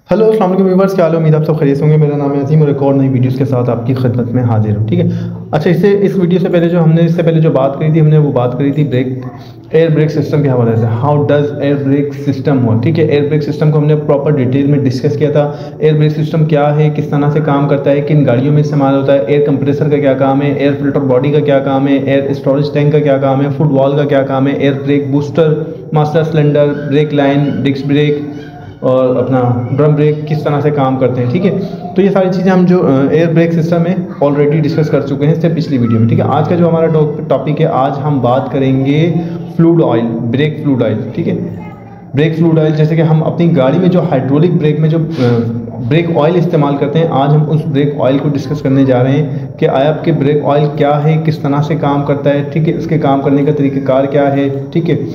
Hello अस्सलाम वालेकुम viewers, क्या हाल है। उम्मीद आप सब खैरियत होंगे। मेरा नाम है अजीम और एक और नई वीडियोस के साथ आपकी खिदमत में हाजिर हूँ। ठीक है, अच्छा, इस वीडियो से पहले इससे पहले जो बात करी थी, हमने वो बात करी थी एयर ब्रेक सिस्टम के हवाले से। How does air brake system work. ठीक है, एयर ब्रेक सिस्टम को हमने प्रॉपर डिटेल में डिस्कस किया था। एयर ब्रेक सिस्टम क्या है, किस तरह से काम करता है, किन गाड़ियों में इस्तेमाल होता है, एयर कंप्रेसर का क्या काम है, एयर फिल्टर बॉडी का क्या काम है, एयर स्टोरेज टैंक का क्या काम है, फुट वॉल का क्या काम है, air brake booster, master cylinder, brake line, disc brake और अपना ड्रम ब्रेक किस तरह से काम करते हैं। ठीक है, तो ये सारी चीज़ें हम जो एयर ब्रेक सिस्टम है ऑलरेडी डिस्कस कर चुके हैं इससे पिछली वीडियो में। ठीक है, आज का जो हमारा टॉपिक है, आज हम बात करेंगे fluid oil, brake fluid oil. ठीक है, ब्रेक फ्लूइड ऑयल, जैसे कि हम अपनी गाड़ी में जो हाइड्रोलिक ब्रेक में जो ब्रेक ऑयल इस्तेमाल करते हैं, आज हम उस ब्रेक ऑयल को डिस्कस करने जा रहे हैं कि आपके ब्रेक ऑयल क्या है, किस तरह से काम करता है। ठीक है, उसके काम करने का तरीक़ाकार क्या है। ठीक है,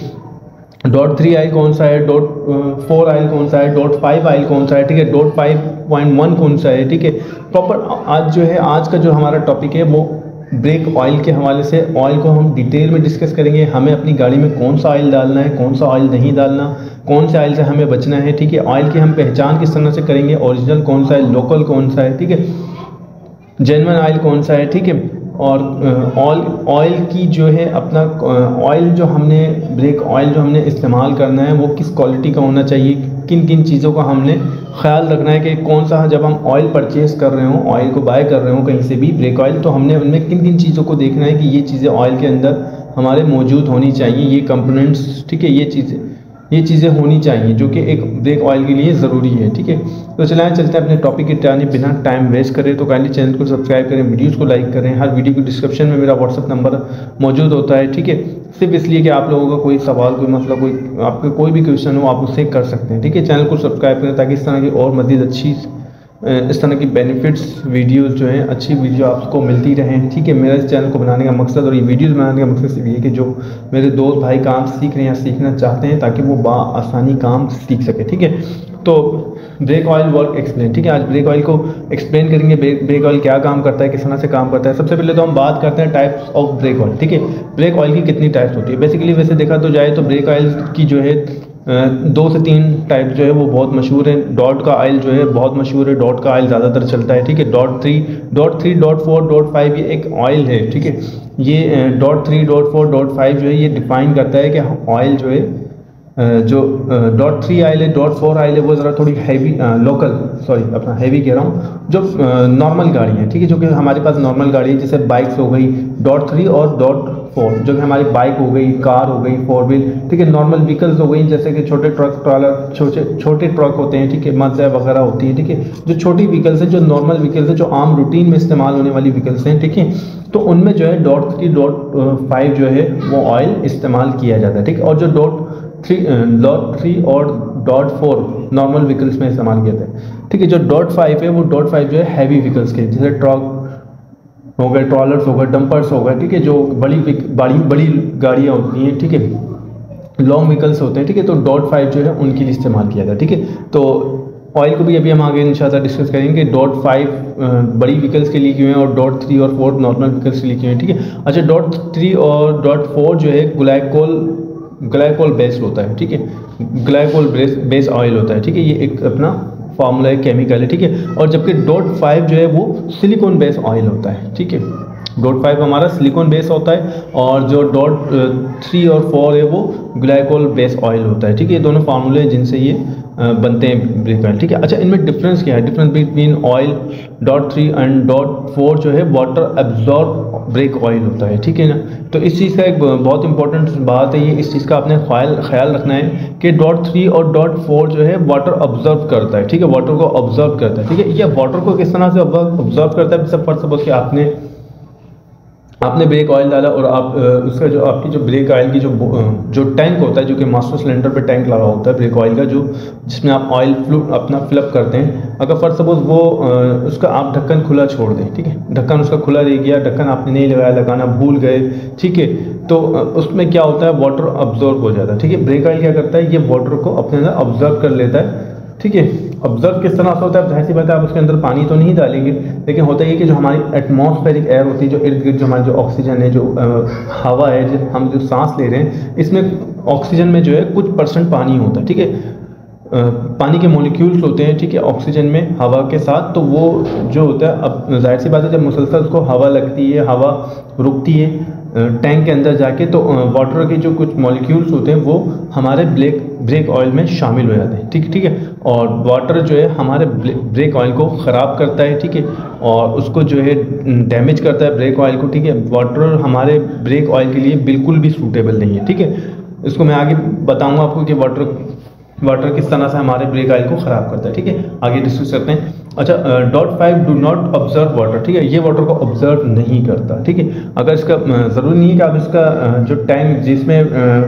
.3 आयल कौन सा है, .4 आयल कौन सा है, .5 आयल कौन सा है। ठीक है, .5.1 कौन सा है। ठीक है, प्रॉपर आज जो है, आज का जो हमारा टॉपिक है वो ब्रेक ऑयल के हवाले से ऑयल को हम डिटेल में डिस्कस करेंगे। हमें अपनी गाड़ी में कौन सा ऑयल डालना है, कौन सा ऑयल नहीं डालना, कौन से ऑयल से हमें बचना है। ठीक है, ऑयल की हम पहचान किस तरह से करेंगे, ओरिजिनल कौन सा है, लोकल कौन सा है। ठीक है, जेन्युइन ऑयल कौन सा है। ठीक है, और ऑयल की जो है अपना ऑयल जो हमने ब्रेक ऑयल जो हमने इस्तेमाल करना है वो किस क्वालिटी का होना चाहिए, किन किन चीज़ों का हमने ख्याल रखना है कि कौन सा, जब हम ऑयल परचेज़ कर रहे हों, ऑयल को बाय कर रहे हों कहीं से भी ब्रेक ऑयल, तो हमने उनमें किन किन चीज़ों को देखना है कि ये चीज़ें ऑयल के अंदर हमारे मौजूद होनी चाहिए, ये कंपोनेंट्स। ठीक है, ये चीज़ें होनी चाहिए जो कि एक ब्रेक ऑयल के लिए ज़रूरी है। ठीक है, तो चलाएं, चलते हैं अपने टॉपिक की जानिब बिना टाइम वेस्ट करें। तो काइंडली चैनल को सब्सक्राइब करें, वीडियोस को लाइक करें। हर वीडियो की डिस्क्रिप्शन में मेरा व्हाट्सअप नंबर मौजूद होता है। ठीक है, सिर्फ इसलिए कि आप लोगों का कोई सवाल, कोई मसला, कोई आपका कोई भी क्वेश्चन हो, आप उससे कर सकते हैं। ठीक है, चैनल को सब्सक्राइब करें ताकि इस तरह की और मज़ीद अच्छी इस तरह की बेनिफिट्स वीडियोस जो हैं, अच्छी वीडियो आपको मिलती रहें। ठीक है, मेरा इस चैनल को बनाने का मकसद और ये वीडियोस बनाने का मकसद सिर्फ ये है कि जो मेरे दोस्त भाई काम सीख रहे हैं या सीखना चाहते हैं, ताकि वो आसानी काम सीख सके। ठीक है, तो ब्रेक ऑयल वर्क एक्सप्लेन। ठीक है, आज ब्रेक ऑयल को एक्सप्लेन करेंगे, ब्रेक ऑयल क्या काम करता है, किस तरह से काम करता है। सबसे पहले तो हम बात करते हैं टाइप्स ऑफ ब्रेक ऑयल। ठीक है, ब्रेक ऑयल की कितनी टाइप्स होती है। बेसिकली वैसे देखा तो जाए तो ब्रेक ऑयल की जो है 2 से 3 टाइप जो है वो बहुत मशहूर है। डॉट का ऑयल जो है बहुत मशहूर है, डॉट का ऑयल ज़्यादातर चलता है। ठीक है, .3, .4, .5 ये एक ऑयल है। ठीक है, ये .3, .4, .5 जो है ये डिफाइन करता है कि ऑयल जो है जो .3 आयल है, .4 आयल है, वो ज़रा थोड़ी हैवी, लोकल, सॉरी अपना हैवी कह रहा हूँ, जो नॉर्मल गाड़ी है। ठीक है, जो कि हमारे पास नॉर्मल गाड़ी है, जैसे बाइक्स हो गई .3 और .4, जो कि हमारी बाइक हो गई, कार हो गई, 4 व्हील। ठीक है, नॉर्मल व्हीकल्स हो गई, जैसे कि छोटे ट्रक, ट्रॉलर, छोटे ट्रक होते हैं। ठीक है, मज़ा वगैरह होती है। ठीक है, जो छोटी व्हीकल्स है, जो नॉर्मल व्हीकल्स है, जो आम रूटीन में इस्तेमाल होने वाली व्हीकल्स हैं। ठीक है, तो उनमें जो है .3, .5 जो है वो ऑयल इस्तेमाल किया जाता है। ठीक है, और जो .3 और .4 नॉर्मल व्हीकल्स में इस्तेमाल किया जाता है। ठीक है, जो .5 है वो .5 जो है हैवी व्हीकल्स के, जैसे ट्रक हो गए, ट्रॉलर्स हो गए, डंपर्स हो गए। ठीक है, जो बड़ी गाड़ियाँ होती हैं। ठीक है, लॉन्ग व्हीकल्स होते हैं। ठीक है, तो .5 जो है उनके लिए इस्तेमाल किया जाता है। ठीक है, तो ऑयल को भी अभी हम आगे इंशाल्लाह डिस्कस करेंगे। .5 बड़ी व्हीकल्स के लिए क्यों है और .3 और 4 नॉर्मल व्हीकल्स के लिए क्यों है। ठीक है, अच्छा, .3 और .4 जो है ग्लाइकोल बेस्ड होता है। ठीक है, ग्लाइकोल बेस्ड ऑयल होता है। ठीक है, ये एक अपना फार्मूला है, केमिकल है। ठीक है, और जबकि .5 जो है वो सिलिकॉन बेस्ड ऑयल होता है। ठीक है, .5 हमारा सिलिकॉन बेस होता है और जो .3 और 4 है वो ग्लाइकोल बेस ऑयल होता है। ठीक है, ये दोनों फार्मूले हैं जिनसे ये बनते हैं ब्रेक ऑयल। ठीक है, अच्छा, इनमें डिफरेंस क्या है, डिफरेंस बिटवीन ऑयल .3 एंड .4 जो है वाटर एब्जॉर्ब ब्रेक ऑयल होता है। ठीक है ना, तो इस चीज़ का एक बहुत इंपॉर्टेंट बात है ये, इस चीज़ का आपने ख्याल रखना है कि .3 और .4 जो है वाटर ऑब्जर्व करता है। ठीक है, वाटर को ऑब्जर्व करता है। ठीक है, यह वाटर को किस तरह से ऑब्जर्व करता है। सब फर्स्ट सपोज कि आपने ब्रेक ऑयल डाला और आप उसका जो आपकी जो ब्रेक ऑयल की जो टैंक होता है, जो कि मास्टर सिलेंडर पे टैंक लगा होता है ब्रेक ऑयल का, जो जिसमें आप ऑयल अपना फिलअप करते हैं, अगर फर्स्ट सपोज वो उसका आप ढक्कन खुला छोड़ दें। ठीक है, ढक्कन उसका खुला रह गया, ढक्कन आपने नहीं लगाना भूल गए। ठीक है, तो उसमें क्या होता है, वाटर ऑब्जर्व हो जाता है। ठीक है, ब्रेक ऑयल क्या करता है, ये वाटर को अपने अंदर ऑब्जर्व कर लेता है। ठीक है, ऑब्जर्व किस तरह से होता है, जाहिर सी बात है आप उसके अंदर पानी तो नहीं डालेंगे, लेकिन होता है कि जो हमारी एटमॉस्फेरिक एयर होती है, जो इर्द गिर्द जो हमारी जो ऑक्सीजन है, जो हवा है, जो हम जो सांस ले रहे हैं, इसमें ऑक्सीजन में जो है कुछ % पानी होता है। ठीक है, पानी के मॉलिक्यूल्स होते हैं, ठीक है, ऑक्सीजन में हवा के साथ, तो वो जो होता है, अब जाहिर सी बात है जब मुसलसल उसको हवा लगती है, हवा रुकती है टैंक के अंदर जाके, तो वाटर के जो कुछ मॉलिक्यूल्स होते हैं वो हमारे ब्रेक ऑयल में शामिल हो जाते हैं, ठीक है। और वाटर जो है हमारे ब्रेक ऑयल को ख़राब करता है, ठीक है, और उसको जो है डैमेज करता है ब्रेक ऑयल को, ठीक है। वाटर हमारे ब्रेक ऑयल के लिए बिल्कुल भी सूटेबल नहीं है, ठीक है। इसको मैं आगे बताऊँगा आपको कि वाटर किस तरह से हमारे ब्रेक ऑयल को ख़राब करता है, ठीक है। आगे डिस्कस करते हैं। अच्छा, .5 डू नॉट ऑब्जर्व वाटर, ठीक है, ये वाटर को ऑब्जर्व नहीं करता, ठीक है। अगर इसका ज़रूरी नहीं है कि आप इसका जो टैंक जिसमें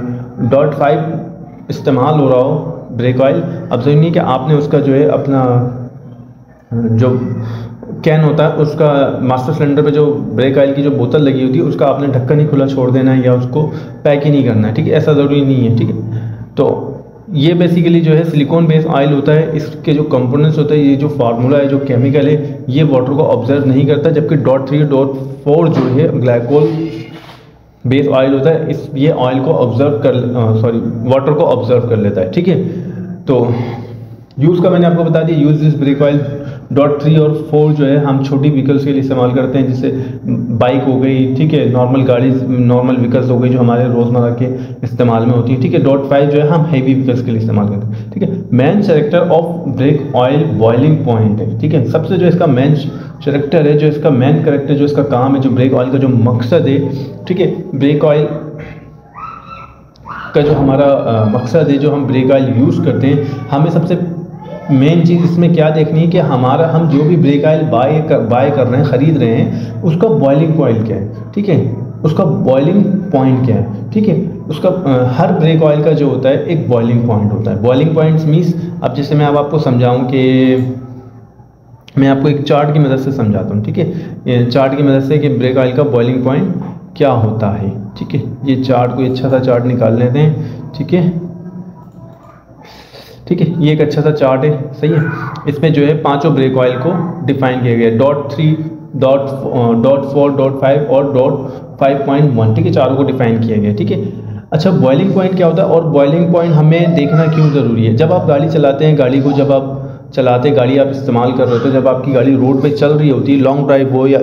.5 इस्तेमाल हो रहा हो ब्रेक ऑयल, अब ज़रूरी नहीं है कि आपने उसका जो है अपना जो कैन होता है उसका मास्टर सिलेंडर पे जो ब्रेक ऑयल की जो बोतल लगी होती है उसका आपने ढक्कन ही खुला छोड़ देना है या उसको पैक ही नहीं करना है, ठीक है, ऐसा ज़रूरी नहीं है, ठीक है। तो ये बेसिकली जो है सिलिकॉन बेस्ड ऑयल होता है, इसके जो कंपोनेंट्स होते हैं, ये जो फार्मूला है, जो केमिकल है, ये वाटर को ऑब्जर्व नहीं करता, जबकि .3.4 जो है ग्लाइकोल बेस्ड ऑयल होता है, ये ऑयल को ऑब्जर्व कर वाटर को ऑब्जर्व कर लेता है, ठीक है। तो यूज़ का मैंने आपको बता दिया, यूज़ दिस ब्रेक ऑयल .3 और 4 जो है हम छोटी व्हीकल्स के लिए इस्तेमाल करते हैं, जैसे बाइक हो गई, ठीक है, नॉर्मल गाड़ी, नॉर्मल व्हीकल्स हो गई जो हमारे रोज़मर्रा के इस्तेमाल में होती है, ठीक है। .5 जो है हम हैवी व्हीकल्स के लिए इस्तेमाल करते हैं, ठीक है। Main character of brake oil boiling point है, ठीक है। सबसे जो इसका मेन कैरेक्टर है, जो इसका मेन कैरेक्टर, जो इसका काम है, जो ब्रेक ऑयल का जो मकसद है, ठीक है, ब्रेक ऑयल का जो हमारा मकसद है, जो हम ब्रेक ऑयल यूज़ करते हैं, हमें सबसे मेन चीज़ इसमें क्या देखनी है कि हम जो भी ब्रेक ऑयल बाय कर रहे हैं, ख़रीद रहे हैं, उसका बॉइलिंग पॉइंट क्या है, ठीक है, उसका बॉइलिंग पॉइंट क्या है, ठीक है। उसका हर ब्रेक ऑयल का जो होता है एक बॉइलिंग पॉइंट होता है। बॉइलिंग पॉइंट्स मीन्स, अब जैसे मैं अब आपको समझाऊं कि मैं आपको एक चार्ट की मदद से समझाता हूँ, ठीक है, चार्ट की मदद से कि ब्रेक ऑयल का बॉइलिंग पॉइंट क्या होता है, ठीक है। ये चार्ट, कोई अच्छा सा चार्ट निकाल लेते हैं, ठीक है, ठीक है, ये एक अच्छा सा चार्ट है, सही है। इसमें जो है पांचों ब्रेक ऑयल को डिफाइन किया गया है, .3, .4, .5 और .5.1, ठीक है, चारों को डिफाइन किया गया है, ठीक है। अच्छा, बॉइलिंग पॉइंट क्या होता है और बॉइलिंग पॉइंट हमें देखना क्यों ज़रूरी है? जब आप गाड़ी चलाते हैं, गाड़ी को जब आप चलाते, गाड़ी आप इस्तेमाल कर रहे होते हैं, जब आपकी गाड़ी रोड पे चल रही होती है, लॉन्ग ड्राइव हो या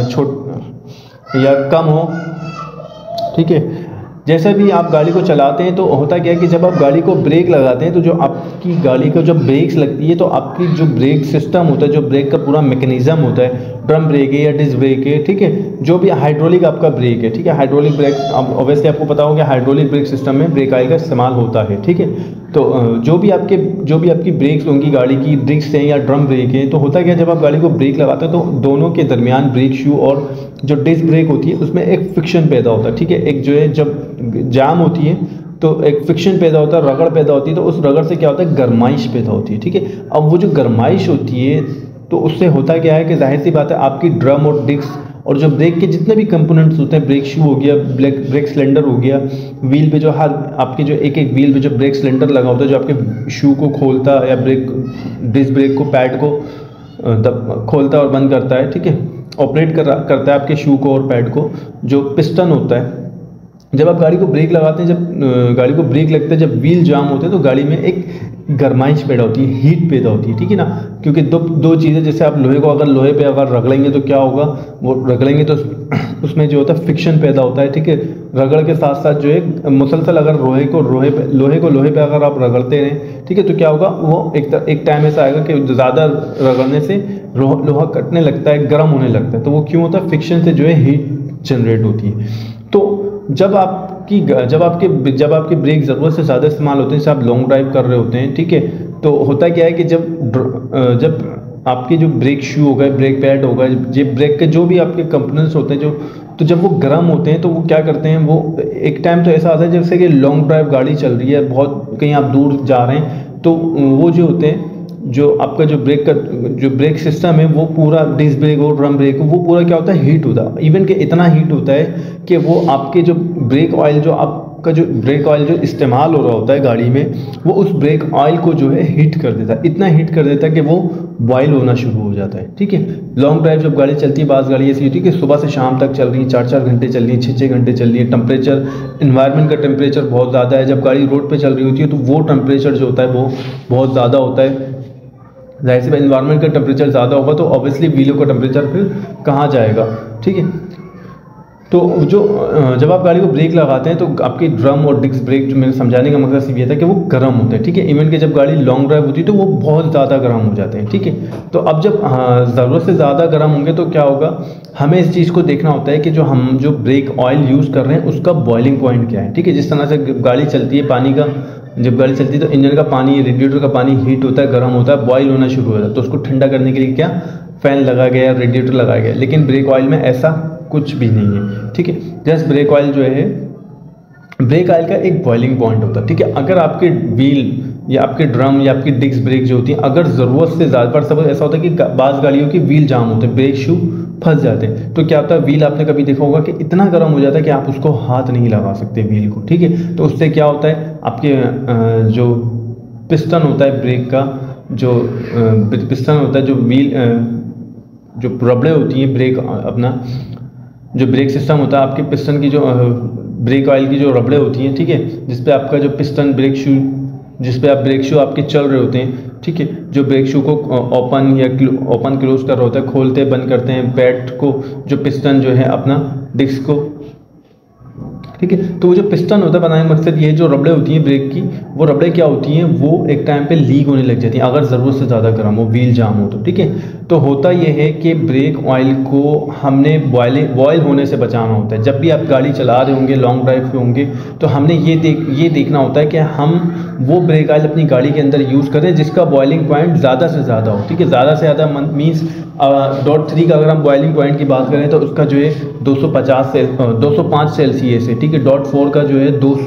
कम हो, ठीक है, जैसे भी आप गाड़ी को चलाते हैं तो होता क्या है कि जब आप गाड़ी को ब्रेक लगाते हैं तो जो आपकी गाड़ी को जब ब्रेक्स लगती है तो आपकी जो ब्रेक सिस्टम होता है, जो ब्रेक का पूरा मैकेनिज्म होता है, ड्रम ब्रेक है या डिस्क ब्रेक है, ठीक है, जो भी हाइड्रोलिक आपका ब्रेक है, ठीक है, हाइड्रोलिक ब्रेक, अब ऑब्वियसली आपको पता होगा कि हाइड्रोलिक ब्रेक सिस्टम में ब्रेक ऑयल का इस्तेमाल होता है, ठीक है। तो जो भी आपकी ब्रेक्स होंगी गाड़ी की, डिस्क हैं या ड्रम ब्रेक है, तो होता क्या, जब आप गाड़ी को ब्रेक लगाते हो तो दोनों के दरमियान ब्रेक शू और जो डिस्क ब्रेक होती है उसमें एक फ्रिक्शन पैदा होता है, ठीक है। एक जो है जब जाम होती है तो एक फ्रिक्शन पैदा होता है, रगड़ पैदा होती है, तो उस रगड़ से क्या होता है, गर्माइश पैदा होती है, ठीक है। अब वो जो गर्माइश होती है तो उससे होता क्या है कि जाहिर सी बात है आपकी ड्रम और डिस्क और जो ब्रेक के जितने भी कंपोनेंट्स होते हैं, ब्रेक शू हो गया, ब्रेक सिलेंडर हो गया, व्हील पे जो हर आपके जो एक व्हील पे जो ब्रेक सिलेंडर लगा होता है जो आपके शू को खोलता है या डिस्क ब्रेक को, पैड को खोलता है और बंद करता है, ठीक है, ऑपरेट करता है आपके शू को और पैड को, जो पिस्टन होता है। जब आप गाड़ी को ब्रेक लगाते हैं, जब गाड़ी को ब्रेक लगता है, जब व्हील जाम होते हैं तो गाड़ी में एक गर्माइश पैदा होती है, हीट पैदा होती है, ठीक है ना, क्योंकि दो चीज़ें, जैसे आप लोहे को अगर लोहे पे अगर रगड़ेंगे तो क्या होगा, वो रगड़ेंगे तो उसमें जो होता है फ्रिक्शन पैदा होता है, ठीक है। रगड़ के साथ साथ जो है मुसलसल अगर लोहे को लोहे पे अगर आप रगड़ते रहें, ठीक है, तो क्या होगा, वो एक टाइम ऐसा आएगा कि ज़्यादा रगड़ने से लोहा कटने लगता है, गर्म होने लगता है। तो वो क्यों होता है, फ्रिक्शन से जो है हीट जनरेट होती है। तो जब आपके ब्रेक ज़रूरत से ज़्यादा इस्तेमाल होते हैं, जैसे आप लॉन्ग ड्राइव कर रहे होते हैं, ठीक है, तो होता क्या है कि जब आपके जो ब्रेक शू होगा, ब्रेक पैड होगा, ये ब्रेक के जो भी आपके कंपोनेंट्स होते हैं तो जब वो गर्म होते हैं तो वो क्या करते हैं, वो एक टाइम तो ऐसा आता है जैसे कि लॉन्ग ड्राइव गाड़ी चल रही है, बहुत कहीं आप दूर जा रहे हैं, तो वो जो होते हैं, जो आपका जो ब्रेक सिस्टम है, वो पूरा डिस्क ब्रेक हो, ड्रम ब्रेक हो, वो पूरा क्या होता है, हीट होता है। इवन कि इतना हीट होता है कि वो आपके जो ब्रेक ऑयल जो आप का जो ब्रेक ऑयल जो इस्तेमाल हो रहा होता है गाड़ी में, वो उस ब्रेक ऑयल को जो है हीट कर देता है, इतना हीट कर देता है कि वो बॉयल होना शुरू हो जाता है। ठीक है, लॉन्ग ड्राइव जब गाड़ी चलती है, बास गाड़ी ऐसी होती है कि सुबह से शाम तक चल रही है, 4-4 घंटे चल रही है, 6-6 घंटे चल रही है, टेम्परेचर इन्वायरमेंट का टेम्परेचर बहुत ज़्यादा है, जब गाड़ी रोड पे चल रही होती है तो वो टेम्परेचर जो होता है वो बहुत ज़्यादा होता है। जाहिर सी बात, इन्वायरमेंट का टेम्परेचर ज़्यादा होगा तो ऑब्वियसली व्हीलों का टेम्परेचर फिर कहाँ जाएगा। ठीक है, तो जो जब आप गाड़ी को ब्रेक लगाते हैं तो आपके ड्रम और डिस्क ब्रेक, जो मेरे समझाने का मकसद सिर्फ ये था कि वो गर्म होते हैं। ठीक है, इवन कि जब गाड़ी लॉन्ग ड्राइव होती है तो वो बहुत ज़्यादा गर्म हो जाते हैं। ठीक है, तो अब जब ज़रूरत से ज़्यादा गर्म होंगे तो क्या होगा, हमें इस चीज़ को देखना होता है कि जो हम जो ब्रेक ऑयल यूज़ कर रहे हैं उसका बॉइलिंग पॉइंट क्या है। ठीक है, जिस तरह से गाड़ी चलती है, पानी का जब गाड़ी चलती है तो इंजन का पानी, रेडिएटर का पानी हीट होता है, गर्म होता है, बॉयल होना शुरू हो जाता है, तो उसको ठंडा करने के लिए क्या फ़ैन लगाया गया, रेडिएटर लगाया गया। लेकिन ब्रेक ऑयल में ऐसा कुछ भी नहीं है। ठीक है, जस्ट ब्रेक ऑयल जो है, ब्रेक ऑयल का एक बॉइलिंग पॉइंट होता है। ठीक है, अगर आपके व्हील या आपके ड्रम या आपकी डिस्क ब्रेक जो होती है, अगर ज़रूरत से ज़्यादा, पर सपोज ऐसा होता है कि बाज़ गाड़ियों की व्हील जाम होते हैं, ब्रेक शू फंस जाते हैं, तो क्या होता है, व्हील आपने कभी देखा होगा कि इतना गर्म हो जाता है कि आप उसको हाथ नहीं लगा सकते व्हील को। ठीक है, तो उससे क्या होता है, आपके जो पिस्टन होता है ब्रेक का, जो पिस्टन होता है, जो व्हील जो रबड़े होती हैं ब्रेक, अपना जो ब्रेक सिस्टम होता है, आपके पिस्टन की जो ब्रेक ऑयल की जो रबड़े होती हैं, ठीक है, जिस पे आपका जो पिस्टन ब्रेक शू, जिस पे आप ब्रेक शू आपके चल रहे होते हैं, ठीक है, जो ब्रेक शू को ओपन या ओपन क्लोज कर रहा होता है, खोलते बंद करते हैं, पैड को, जो पिस्टन जो है अपना डिस्क को, ठीक है, तो वो जो पिस्टन होता है, बनाने का मकसद ये, जो रबड़े होती हैं ब्रेक की, वो रबड़े क्या होती हैं, वो एक टाइम पे लीक होने लग जाती हैं अगर ज़रूरत से ज़्यादा गर्म हो, व्हील जाम हो तो। ठीक है, तो होता ये है कि ब्रेक ऑयल को हमने बॉयल होने से बचाना होता है। जब भी आप गाड़ी चला रहे होंगे, लॉन्ग ड्राइव पे होंगे, तो हमने ये देखना होता है कि हम वो ब्रेक ऑयल अपनी गाड़ी के अंदर यूज़ करें जिसका बॉइलिंग पॉइंट ज़्यादा से ज़्यादा हो। ठीक है, ज़्यादा से ज़्यादा मीन्स .3 का अगर हम बॉइलिंग पॉइंट की बात करें तो उसका जो है 205 सेल्सियस है। ठीक है, .4 का जो है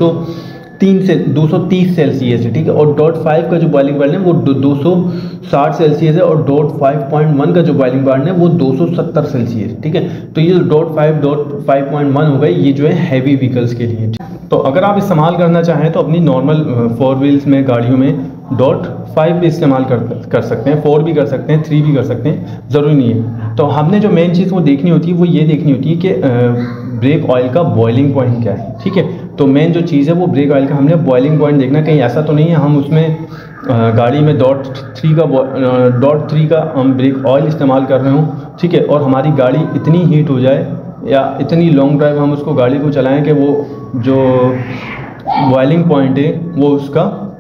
230 सेल्सियस है। ठीक है, और .5 का जो बॉइलिंग पॉइंट है वो 260 सेल्सियस है, और .5.1 का जो बॉइलिंग पॉइंट है वो 270 सेल्सियस। ठीक है, तो ये .5.1 हो गए, ये जो है हैवी व्हीकल्स के लिए। तो अगर आप इस्तेमाल करना चाहें तो अपनी नॉर्मल 4 व्हील्स में गाड़ियों में .5 भी इस्तेमाल कर सकते हैं, 4 भी कर सकते हैं, 3 भी कर सकते हैं, ज़रूरी नहीं है। तो हमने जो मेन चीज़ वो देखनी होती है, वो ये देखनी होती है कि ब्रेक ऑयल का बॉइलिंग पॉइंट क्या है। ठीक है, तो मेन जो चीज़ है वो ब्रेक ऑयल का हमने बॉइलिंग पॉइंट देखना, कहीं ऐसा तो नहीं है हम उसमें गाड़ी में .3 का हम ब्रेक ऑयल इस्तेमाल कर रहे हों, ठीक है, और हमारी गाड़ी इतनी हीट हो जाए या इतनी लॉन्ग ड्राइव हम उसको गाड़ी को चलाएं कि वो जो बॉइलिंग पॉइंट है वो उसका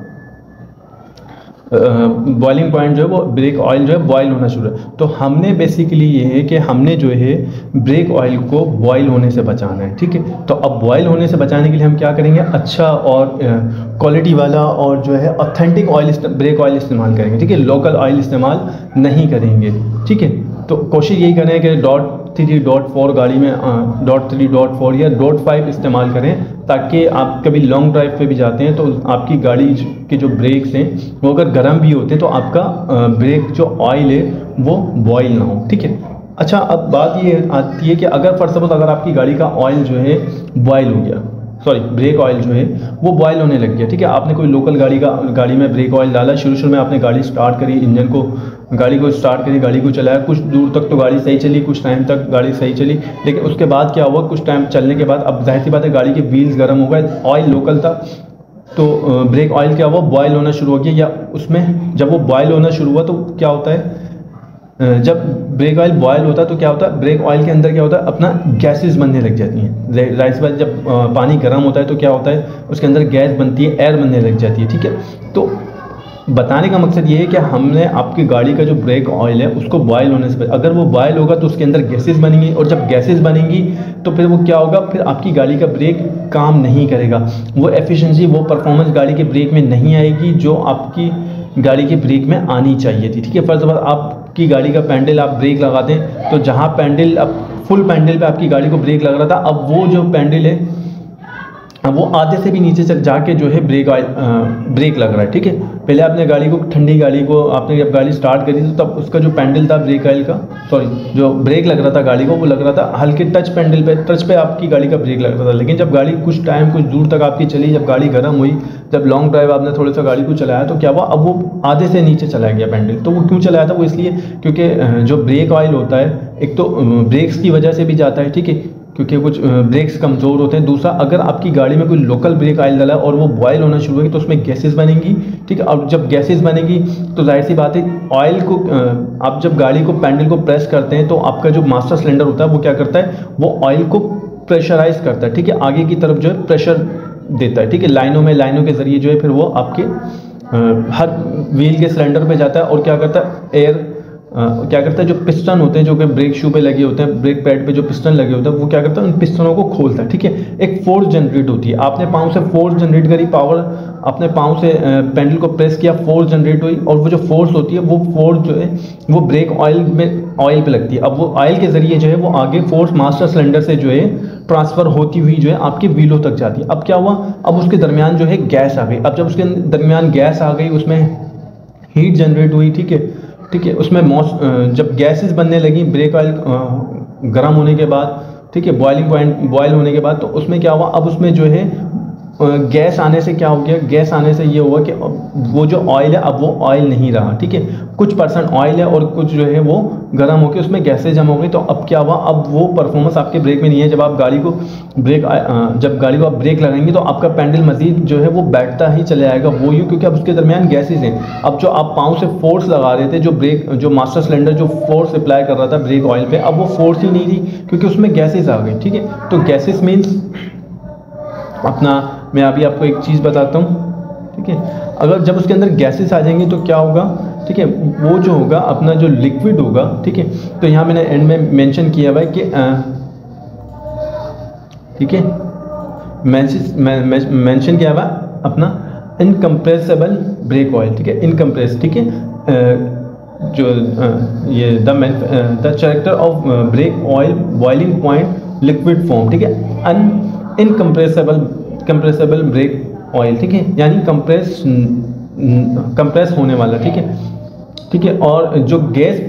बॉइलिंग पॉइंट जो है वो ब्रेक ऑयल जो है बॉयल होना शुरू है। तो हमने बेसिकली ये है कि हमने जो है ब्रेक ऑयल को बॉयल होने से बचाना है। ठीक है, तो अब बॉयल होने से बचाने के लिए हम क्या करेंगे, अच्छा और क्वालिटी वाला और जो है ऑथेंटिक ऑयल ब्रेक ऑयल इस्तेमाल करेंगे। ठीक है, लोकल ऑयल इस्तेमाल नहीं करेंगे। ठीक है, तो कोशिश यही करें कि .3.4 गाड़ी में .3.4 या .5 इस्तेमाल करें, ताकि आप कभी लॉन्ग ड्राइव पे भी जाते हैं तो आपकी गाड़ी के जो ब्रेक्स हैं वो अगर गर्म भी होते हैं तो आपका ब्रेक जो ऑयल है वो बॉयल ना हो। ठीक है, अच्छा अब बात ये आती है कि अगर फॉर सपोज अगर आपकी गाड़ी का ऑयल जो है बॉयल हो गया, सॉरी ब्रेक ऑयल जो है वो बॉयल होने लग गया। ठीक है, आपने कोई लोकल गाड़ी में ब्रेक ऑयल डाला, शुरू में आपने गाड़ी स्टार्ट करी, गाड़ी को स्टार्ट करी, गाड़ी को चलाया, कुछ दूर तक तो गाड़ी सही चली, कुछ टाइम तक गाड़ी सही चली, लेकिन उसके बाद क्या हुआ, कुछ टाइम चलने के बाद अब जाहिर सी बात है गाड़ी के व्हील्स गर्म हो गए, ऑयल लोकल था, तो ब्रेक ऑयल क्या हुआ, बॉयल होना शुरू हो गया, या उसमें जब वो बॉयल होना शुरू हुआ तो क्या होता है, जब ब्रेक ऑयल बॉयल होता है तो क्या होता है, ब्रेक ऑयल के अंदर क्या होता है, अपना गैसेस बनने लग जाती हैं। राइस बात जब पानी गर्म होता है तो क्या होता है, उसके अंदर गैस बनती है, एयर बनने लग जाती है। ठीक है, तो बताने का मकसद ये है कि हमने आपकी गाड़ी का जो ब्रेक ऑयल है उसको बॉयल होने से, अगर वो बॉयल होगा तो उसके अंदर गैसेस बनेंगी, और जब गैसेस बनेंगी तो फिर वो क्या होगा, फिर आपकी गाड़ी का ब्रेक काम नहीं करेगा, वो एफिशिएंसी, वो परफॉर्मेंस गाड़ी के ब्रेक में नहीं आएगी जो आपकी गाड़ी के ब्रेक में आनी चाहिए थी। ठीक है, फर्स्ट बार आपकी गाड़ी का पैडल आप ब्रेक लगाते हैं तो जहाँ पैडल अब फुल पैडल पे आपकी गाड़ी को ब्रेक लग रहा था, अब वो जो पैडल है वो आधे से भी नीचे जाके जो है ब्रेक लग रहा है, ठीक है। पहले आपने गाड़ी को, ठंडी गाड़ी को आपने जब गाड़ी स्टार्ट करी थी तो तब उसका जो पैंडल था ब्रेक ऑयल का, सॉरी जो ब्रेक लग रहा था गाड़ी को, वो लग रहा था हल्के टच पे आपकी गाड़ी का ब्रेक लग रहा था। लेकिन जब गाड़ी कुछ दूर तक आपकी चली, जब गाड़ी गर्म हुई, जब लॉन्ग ड्राइव आपने थोड़ा सा गाड़ी को चलाया तो क्या हुआ, अब वो आधे से नीचे चला गया पैंडल। तो वो क्यों चलाया था, वो इसलिए क्योंकि जो ब्रेक ऑयल होता है, एक तो ब्रेक्स की वजह से भी जाता है, ठीक है, क्योंकि कुछ ब्रेक्स कमज़ोर होते हैं। दूसरा, अगर आपकी गाड़ी में कोई लोकल ब्रेक ऑयल डाला और वो बॉयल होना शुरू होगी तो उसमें गैसेस बनेंगी, ठीक है। और जब गैसेस बनेगी तो जाहिर सी बात है ऑयल को, आप जब गाड़ी को पैंडल को प्रेस करते हैं तो आपका जो मास्टर सिलेंडर होता है वो क्या करता है, वो ऑयल को प्रेशराइज करता है, ठीक है, आगे की तरफ जो है प्रेशर देता है, ठीक है, लाइनों के ज़रिए जो है फिर वो आपके हर व्हील के सिलेंडर पे जाता है और क्या करता है, एयर क्या करता है, जो पिस्टन होते हैं जो कि ब्रेक शू पे लगे होते हैं, ब्रेक पैड पे जो पिस्टन लगे होते हैं, वो क्या करता है, उन पिस्टनों को खोलता है, ठीक है। एक फोर्स जनरेट होती है, आपने पाँव से फोर्स जनरेट करी, पावर अपने पाँव से पैडल को प्रेस किया, फोर्स जनरेट हुई, और वो जो फोर्स होती है वो फोर्स जो है वो ब्रेक ऑयल पे लगती है। अब वो ऑयल के ज़रिए जो है वो आगे फोर्स मास्टर सिलेंडर से जो है ट्रांसफ़र होती हुई जो है आपके व्हीलों तक जाती है। अब क्या हुआ, अब उसके दरमियान जो है गैस आ गई। अब जब उसके दरमियान गैस आ गई, उसमें हीट जनरेट हुई, ठीक है, उसमें जब गैसेस बनने लगी ब्रेक ऑयल गर्म होने के बाद, ठीक है, बॉयल होने के बाद, तो उसमें क्या हुआ, अब उसमें जो है गैस आने से क्या हो गया, गैस आने से ये हुआ कि वो जो ऑयल है अब वो ऑयल नहीं रहा, ठीक है, कुछ परसेंट ऑयल है और कुछ जो है वो गर्म होकर उसमें गैसें जम हो गई। तो अब क्या हुआ, अब वो परफॉर्मेंस आपके ब्रेक में नहीं है। जब आप गाड़ी को जब गाड़ी को आप ब्रेक लगाएंगे तो आपका पैडल मजीद जो है वो बैठता ही चले आएगा, वो यूँ, क्योंकि अब उसके दरमियान गैसेज हैं। अब जो आप पाँव से फोर्स लगा रहे थे, जो मास्टर सिलेंडर जो फोर्स अप्लाई कर रहा था ब्रेक ऑयल पे, अब वो फोर्स ही नहीं थी क्योंकि उसमें गैसेज आ गई, ठीक है। तो गैसेज मीन्स मैं अभी आपको एक चीज़ बताता हूँ, ठीक है, अगर जब उसके अंदर गैसेस आ जाएंगी तो क्या होगा, ठीक है, वो जो होगा अपना जो लिक्विड होगा, ठीक है, तो यहाँ मैंने एंड में मेंशन किया हुआ है कि ठीक है, मेंशन किया हुआ अपना इनकम्प्रेसिबल ब्रेक ऑयल, ठीक है, इनकम्प्रेस, ठीक है, जो ये the character of brake oil boiling point liquid form, ठीक है, कंप्रेसेबल ब्रेक ऑयल, ठीक है, यानी कंप्रेस होने वाला, ठीक है, और जो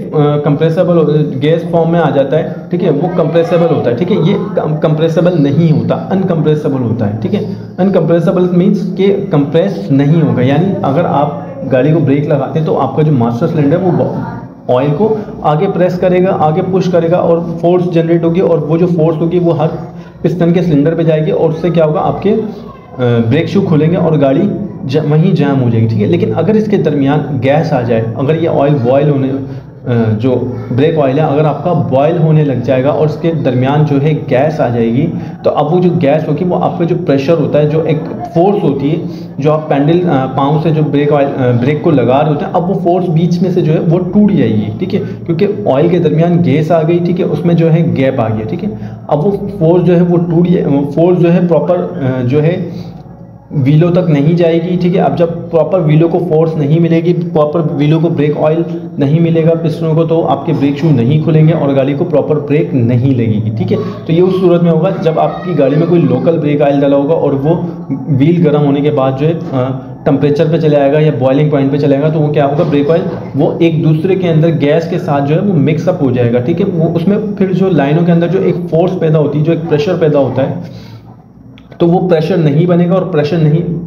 गैस फॉर्म में आ जाता है, ठीक है, वो कंप्रेसेबल होता है, ठीक है, ये कंप्रेसेबल नहीं होता, अनकंप्रेसेबल होता है, ठीक है। अनकंप्रेसेबल मीन्स कि कंप्रेस नहीं होगा, यानी अगर आप गाड़ी को ब्रेक लगाते हैं तो आपका जो मास्टर सिलेंडर वो ऑयल को आगे प्रेस करेगा, आगे पुश करेगा और फोर्स जनरेट होगी, और वो जो फोर्स होगी वो हर पिस्टन के सिलेंडर पे जाएगी, और उससे क्या होगा, आपके ब्रेक शू खुलेंगे और गाड़ी वहीं जाम हो जाएगी, ठीक है। लेकिन अगर इसके दरमियान गैस आ जाए, अगर ये ऑयल बॉयल होने जो ब्रेक ऑयल है अगर आपका बॉयल होने लग जाएगा और उसके दरमियान जो है गैस आ जाएगी, तो अब वो जो गैस होगी वो आपका जो प्रेशर होता है, जो एक फोर्स होती है जो आप पैडल पाँव से जो ब्रेक को लगा रहे होते हैं, अब वो फोर्स बीच में से जो है वो टूट जाएगी, ठीक है, क्योंकि ऑयल के दरमियान गैस आ गई, ठीक है, उसमें जो है गैप आ गया, ठीक है। अब वो फोर्स जो है वो फोर्स जो है प्रॉपर जो है व्हीलों तक नहीं जाएगी, ठीक है। अब जब प्रॉपर व्हीलों को फोर्स नहीं मिलेगी, प्रॉपर व्हीलों को ब्रेक ऑयल नहीं मिलेगा पिस्टनों को, तो आपके ब्रेक शू नहीं खुलेंगे और गाड़ी को प्रॉपर ब्रेक नहीं लगेगी, ठीक है। तो ये उस सूरत में होगा जब आपकी गाड़ी में कोई लोकल ब्रेक ऑयल डाला होगा और वो व्हील गर्म होने के बाद जो है टेम्परेचर पे चले आएगा या बॉइलिंग पॉइंट पे चलेगा, तो वो क्या होगा, ब्रेक ऑयल वो एक दूसरे के अंदर गैस के साथ जो है वो मिक्सअप हो जाएगा, ठीक है। वो उसमें फिर जो लाइनों के अंदर जो एक फोर्स पैदा होती है, जो एक प्रेशर पैदा होता है, तो वो प्रेशर नहीं बनेगा और प्रेशर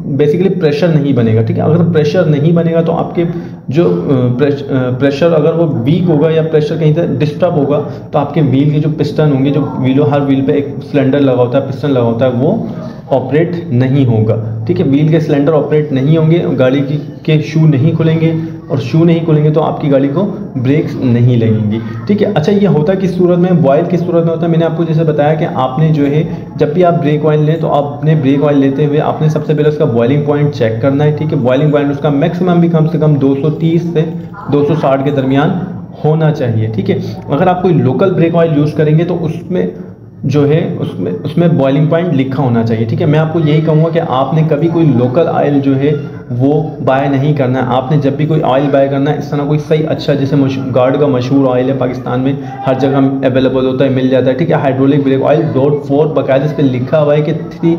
नहीं बनेगा, ठीक है। अगर प्रेशर नहीं बनेगा तो आपके जो प्रेशर अगर वो वीक होगा या प्रेशर कहीं से डिस्टर्ब होगा, तो आपके व्हील के जो पिस्टन होंगे, जो हर व्हील पे एक सिलेंडर लगा होता है, पिस्टन लगा होता है, वो ऑपरेट नहीं होगा, ठीक है। व्हील के सिलेंडर ऑपरेट नहीं होंगे, गाड़ी के शू नहीं खुलेंगे, और शू नहीं खुलेंगे तो आपकी गाड़ी को ब्रेक्स नहीं लगेंगी, ठीक है। अच्छा, ये होता है किस सूरत में, बॉयल किस सूरत में होता है, मैंने आपको जैसे बताया कि आपने जो है जब भी आप ब्रेक ऑयल लें तो आपने ब्रेक ऑयल लेते हुए आपने सबसे पहले उसका बॉइलिंग पॉइंट चेक करना है, ठीक है। बॉइलिंग पॉइंट उसका मैक्सिमम भी कम से कम 230 से 260 के दरमियान होना चाहिए, ठीक है। अगर आप कोई लोकल ब्रेक ऑयल यूज़ करेंगे तो उसमें जो है उसमें बॉइलिंग पॉइंट लिखा होना चाहिए, ठीक है। मैं आपको यही कहूँगा कि आपने कभी कोई लोकल ऑयल जो है वो बाय नहीं करना है। आपने जब भी कोई ऑयल बाय करना है, इस तरह कोई सही अच्छा, जैसे गार्ड का मशहूर ऑयल है, पाकिस्तान में हर जगह अवेलेबल होता है, मिल जाता है, ठीक है। हाइड्रोलिक ब्रेक ऑयल .4 बाकायदा इस पर लिखा हुआ है कि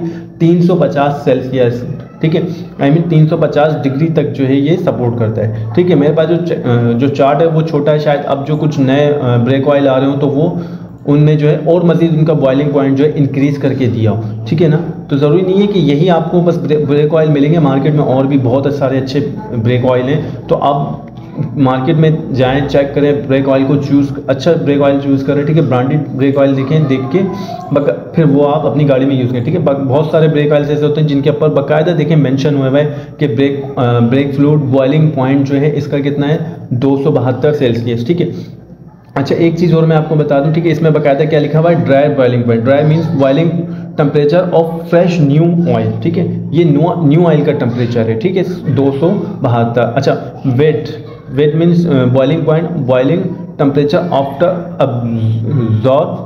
350 सेल्सियस, ठीक है, आई मीन 350 डिग्री तक जो है ये सपोर्ट करता है, ठीक है। मेरे पास जो चार्ट है वो छोटा है, शायद अब जो कुछ नए ब्रेक ऑयल आ रहे हो तो वो उनमें जो है और मज़ीद उनका बॉइलिंग पॉइंट जो है इंक्रीज़ करके दिया हो, ठीक है ना। तो ज़रूरी नहीं है कि यही आपको बस ब्रेक ऑयल मिलेंगे, मार्केट में और भी बहुत सारे अच्छे ब्रेक ऑयल हैं। तो आप मार्केट में जाएं, चेक करें, ब्रेक ऑयल को अच्छा ब्रेक ऑयल चूज़ करें, ठीक है। ब्रांडेड ब्रेक ऑयल देख के फिर वो आप अपनी गाड़ी में यूज़ करें, ठीक है। बहुत सारे ब्रेक ऑयल ऐसे होते हैं जिनके ऊपर बाकायदा देखें मेंशन हुआ है कि ब्रेक फ्लूइड बॉइलिंग पॉइंट जो है इसका कितना है 272 सेल्सियस, ठीक है। अच्छा, एक चीज़ और मैं आपको बता दूं, ठीक है, इसमें बाकायदा क्या लिखा हुआ है, dry boiling point. Dry means boiling temperature of fresh new oil, ठीक है। ये न्यू ऑयल का टेम्परेचर है, ठीक है, 272। अच्छा, wet means boiling point, boiling temperature after absorb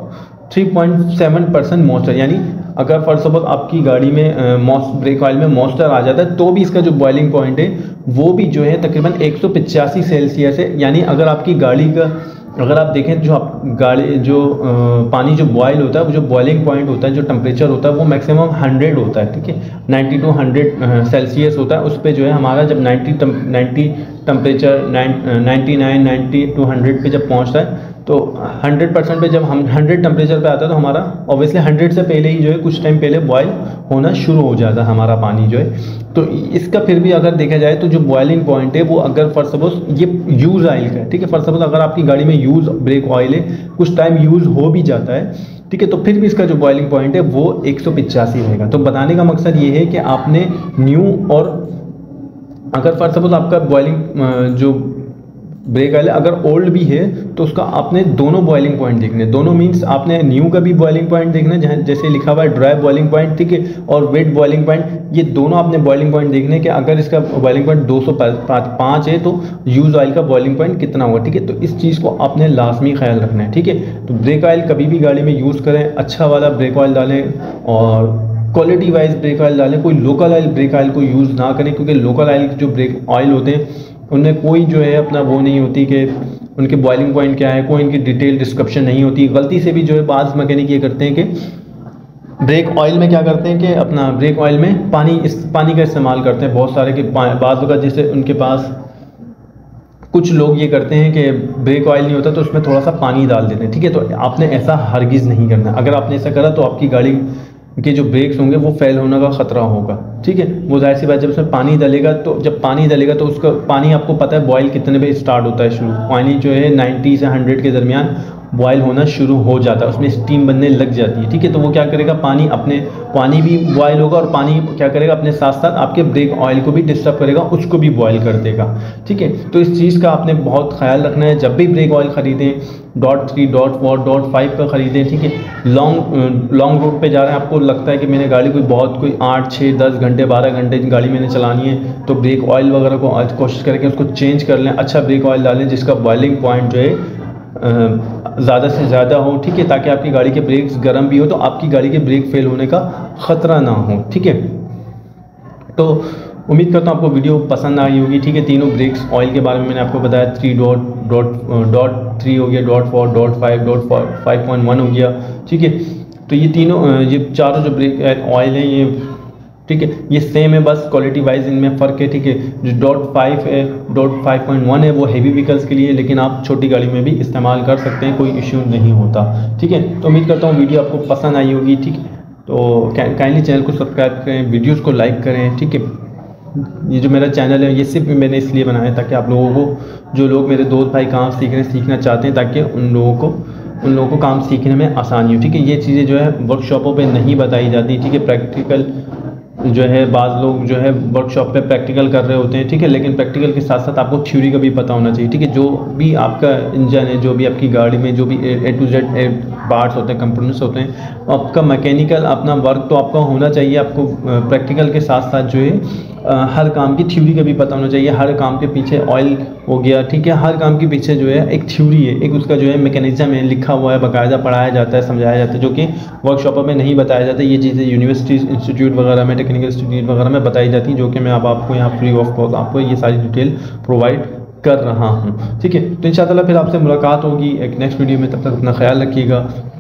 3.7% moisture, यानी अगर फॉर सपोज आपकी गाड़ी में ब्रेक ऑयल में मॉइस्चर आ जाता है तो भी इसका जो बॉइलिंग पॉइंट है वो भी जो है तकरीबन 185 सेल्सियस है। यानी अगर आपकी गाड़ी का, अगर आप देखें जो पानी जो बॉयल होता है, वो जो बॉइलिंग पॉइंट होता है, जो टेम्परेचर होता है वो मैक्सिमम 100 होता है, ठीक है, 90 to 100 सेल्सियस होता है। उस पर जो है हमारा जब 90 टेम्परेचर 99 90 to 100 पे जब पहुंचता है तो 100% पे जब हम 100 टेम्परेचर पे आता है तो हमारा ऑब्वियसली 100 से पहले ही जो है कुछ टाइम पहले बॉयल होना शुरू हो जाता है हमारा पानी जो है। तो इसका फिर भी अगर देखा जाए तो जो बॉइलिंग पॉइंट है वो अगर फॉर सपोज ये यूज़ ऑयल का है, ठीक है, फॉर सपोज अगर आपकी गाड़ी में यूज़ ब्रेक ऑयल है, कुछ टाइम यूज़ हो भी जाता है, ठीक है, तो फिर भी इसका जो बॉइलिंग पॉइंट है वो 185 रहेगा। तो बताने का मकसद ये है कि आपने न्यू और अगर फॉर सपोज आपका बॉइलिंग जो ब्रेक ऑयल अगर ओल्ड भी है तो उसका आपने दोनों बॉइलिंग पॉइंट देखने, दोनों मीन्स आपने न्यू का भी बॉइलिंग पॉइंट देखना है, जैसे लिखा हुआ है ड्राई बॉइलिंग पॉइंट, ठीक है, और वेट बॉइलिंग पॉइंट, ये दोनों आपने बॉइलिंग पॉइंट देखने कि अगर इसका बॉइलिंग पॉइंट 205 है तो यूज़ ऑयल का बॉइलिंग पॉइंट कितना होगा, ठीक है। तो इस चीज़ को आपने लाजमी ख्याल रखना है, ठीक है। तो ब्रेक ऑयल कभी भी गाड़ी में यूज़ करें, अच्छा वाला ब्रेक ऑयल डालें और क्वालिटी वाइज ब्रेक ऑयल डालें, कोई लोकल ऑयल ब्रेक ऑयल को यूज़ ना करें, क्योंकि लोकल ऑयल जो ब्रेक ऑयल होते हैं उनमें कोई जो है अपना वो नहीं होती कि उनके बॉइलिंग पॉइंट क्या है, कोई इनकी डिटेल डिस्क्रिप्शन नहीं होती। गलती से भी जो है बाज़ मैकेनिक ये करते हैं कि ब्रेक ऑयल में क्या करते हैं कि अपना ब्रेक ऑयल में पानी का इस्तेमाल करते हैं बहुत सारे, कि बाज़ वक़्त जैसे उनके पास कुछ लोग ये करते हैं कि ब्रेक ऑयल नहीं होता तो उसमें थोड़ा सा पानी डाल देते हैं, ठीक है। तो आपने ऐसा हरगिज़ नहीं करना। अगर आपने ऐसा करा तो आपकी गाड़ी के जो ब्रेक्स होंगे वो फेल होने का ख़तरा होगा, ठीक है। वो जाहिर सी बात, जब उसमें पानी डलेगा तो जब पानी डलेगा तो उसका पानी आपको पता है बॉयल कितने पे स्टार्ट होता है, शुरू पानी जो है 90 से 100 के दरमियान बॉयल होना शुरू हो जाता है, उसमें स्टीम बनने लग जाती है, ठीक है। तो वो क्या करेगा, पानी भी बॉयल होगा और पानी क्या करेगा अपने साथ साथ आपके ब्रेक ऑयल को भी डिस्टर्ब करेगा, उसको भी बॉयल कर देगा, ठीक है। तो इस चीज़ का आपने बहुत ख्याल रखना है जब भी ब्रेक ऑयल ख़रीदें, .3 .4 .5 का ख़रीदें, ठीक है। लॉन्ग रूट पे जा रहे हैं, आपको लगता है कि मैंने गाड़ी कोई 8 6 10 घंटे 12 घंटे गाड़ी मैंने चलानी है, तो ब्रेक ऑयल वगैरह को आज कोशिश करके उसको चेंज कर लें, अच्छा ब्रेक ऑयल डालें जिसका बॉइलिंग पॉइंट जो है ज़्यादा से ज़्यादा हो, ठीक है, ताकि आपकी गाड़ी के ब्रेक्स गर्म भी हो तो आपकी गाड़ी के ब्रेक फेल होने का ख़तरा ना हो, ठीक है। तो उम्मीद करता हूँ आपको वीडियो पसंद आई होगी, ठीक है। तीनों ब्रेक्स ऑयल के बारे में मैंने आपको बताया, 3.3 हो गया, .4 .5 5.1 हो गया, ठीक है। तो ये तीनों ये चारों जो ब्रेक ऑयल हैं ये, ठीक है, ये सेम है, बस क्वालिटी वाइज इनमें फ़र्क है, ठीक है। जो .5 है, .5.1 है वो हैवी व्हीकल्स के लिए, लेकिन आप छोटी गाड़ी में भी इस्तेमाल कर सकते हैं, कोई इश्यू नहीं होता, ठीक है। तो उम्मीद करता हूँ वीडियो आपको पसंद आई होगी, ठीक है। तो काइंडली चैनल को सब्सक्राइब करें, वीडियोज़ को लाइक करें, ठीक है। ये जो मेरा चैनल है ये सिर्फ मैंने इसलिए बनाया ताकि आप लोगों को, जो लोग मेरे दोस्त भाई काम सीखना चाहते हैं, ताकि उन लोगों को काम सीखने में आसानी हो, ठीक है। ये चीज़ें जो है वर्कशॉपों पे नहीं बताई जाती, ठीक है। प्रैक्टिकल जो है बाज़ लोग जो है वर्कशॉप पे प्रैक्टिकल कर रहे होते हैं, ठीक है, लेकिन प्रैक्टिकल के साथ साथ आपको थ्योरी का भी पता होना चाहिए, ठीक है। जो भी आपका इंजन है, जो भी आपकी गाड़ी में जो भी A to Z पार्ट्स होते हैं, कंपोनेंट्स होते हैं, आपका मैकेनिकल अपना वर्क तो आपका होना चाहिए, आपको प्रैक्टिकल के साथ साथ जो है हर काम की थ्योरी का भी पता होना चाहिए। हर काम के पीछे ऑयल हो गया, ठीक है, हर काम के पीछे जो है एक थ्योरी है, एक उसका जो है मैकेनिज्म है, लिखा हुआ है, बाकायदा पढ़ाया जाता है, समझाया जाता है, जो कि वर्कशॉपों में नहीं बताया जाता। ये चीज़ें यूनिवर्सिटी इंस्टीट्यूट वगैरह में, टेक्निकल इंस्टीट्यूट वगैरह में बताई जाती हैं, जो कि मैं अब आपको यहाँ फ्री ऑफ कॉस्ट आपको ये सारी डिटेल प्रोवाइड कर रहा हूँ। ठीक है, तो इंशाअल्लाह फिर आपसे मुलाकात होगी एक नेक्स्ट वीडियो में। तब तक अपना ख्याल रखिएगा।